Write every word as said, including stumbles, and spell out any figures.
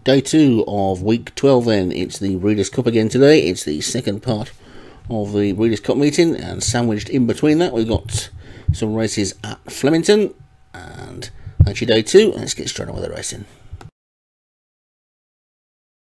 day two of week twelve then. It's the Breeders' Cup again today. It's the second part of the Breeders' Cup meeting, and sandwiched in between that we've got some races at Flemington, and actually day two. Let's get straight on with the racing.